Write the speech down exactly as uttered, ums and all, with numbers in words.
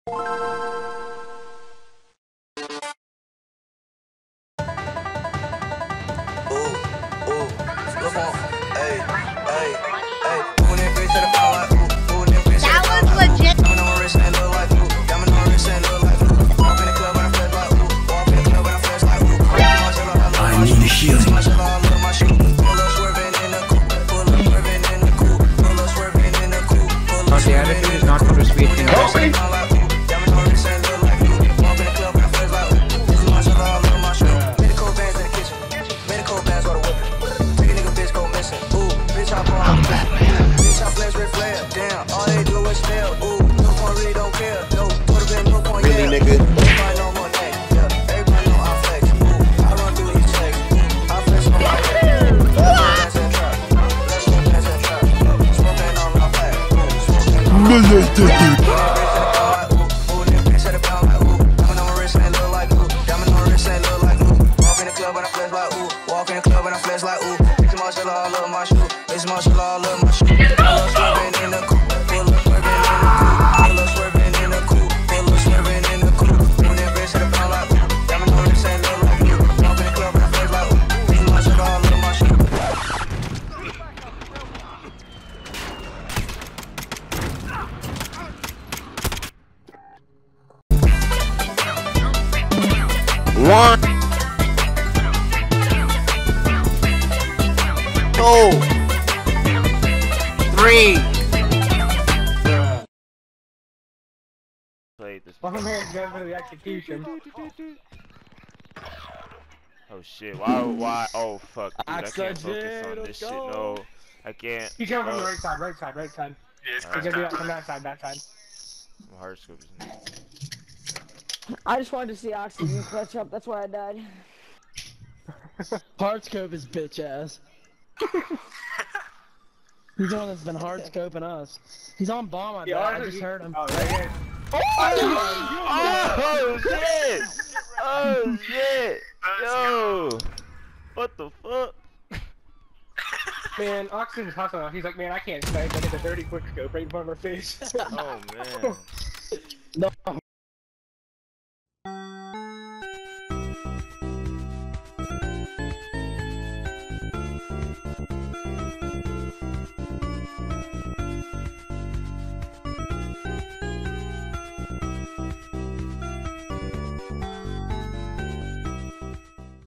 The attitude is not for the sweet thing. Really, nigga? One, two, three. Play this. One man's going for the execution. Oh shit! Why? Why? Oh fuck! Dude, I That's can't focus legit, on this let's shit. go. No, I can't. He's coming from the bro. right side, right side, right side. Yes, He's gonna do that from that side, that side. My heart scope is in. I just wanted to see Oxygen clutch up, that's why I died. Hardscope is bitch ass. He's the one that's been hardscoping us. He's on bomb, I bet. I just heard him. Oh, right Oh shit! Oh shit! Yo! What the fuck? Man, Oxygen's hustling. He's like, man, I can't snipe. I did a dirty quick scope right in front of our face. Oh man.